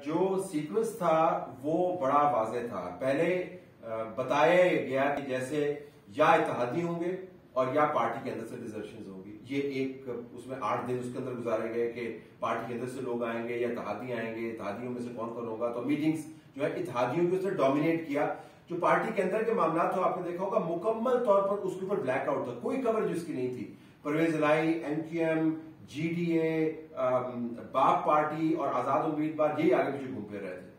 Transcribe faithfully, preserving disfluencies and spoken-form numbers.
जो सीक्वेंस था वो बड़ा वाज़ेह था। पहले बताया गया कि जैसे या इत्तेहादी होंगे और या पार्टी के अंदर से डिजर्शन होगी। ये एक उसमें आठ दिन उसके अंदर गुजारे गए कि पार्टी के अंदर से लोग आएंगे या इत्तेहादी आएंगे, इत्तेहादियों में से कौन कौन होगा। तो मीटिंग्स जो है इत्तेहादियों के उसने डोमिनेट किया। जो पार्टी के अंदर के मामला तो आपने देखा होगा मुकम्मल तौर पर उसके ऊपर ब्लैकआउट था, कोई कवरेज उसकी नहीं थी। Parvez Elahi, MQM, GDA, BAP party और आजाद उम्मीदवार यही आगे पीछे घूम फिर रहे थे।